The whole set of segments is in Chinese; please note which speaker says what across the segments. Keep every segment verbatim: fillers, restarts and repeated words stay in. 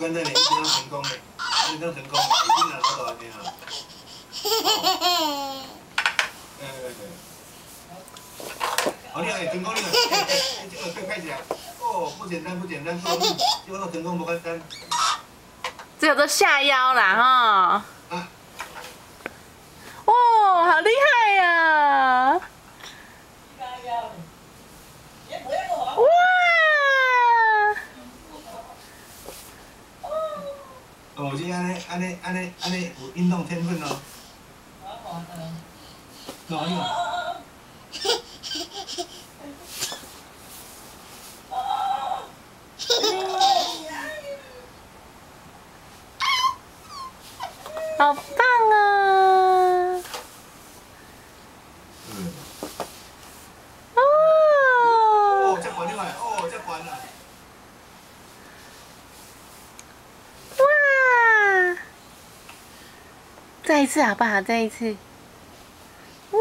Speaker 1: 简单嘞，一定要成功嘞，一定要成功，一定拿到多少钱啊？哎哎哎！好厉害，成功了！哎哎哎，这个可以开起来。哦，不简单，不简单，不容易，就要成功不简单。
Speaker 2: 只有这下腰啦哈。
Speaker 1: 啊！
Speaker 2: 哦，好厉害呀！哇！
Speaker 1: 哦，这安尼安尼安尼安尼有运动天分哦。哪有？
Speaker 2: 好棒啊！
Speaker 1: 嗯。
Speaker 2: 哦！
Speaker 1: 哦，这管厉害，哦，这管啊！
Speaker 2: 哇！再一次好不好？再一次。哇！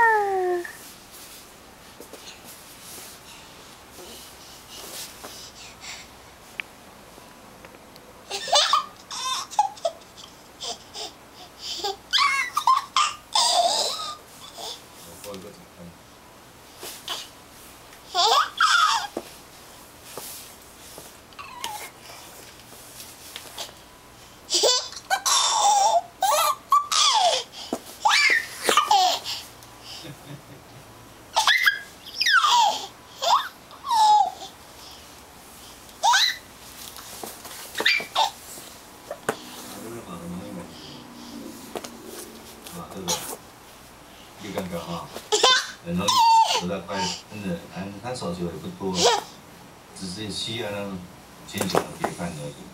Speaker 1: 你感觉哈，很容易走得快，真的，他他手球也不多，只是需要那种坚强的陪伴而已。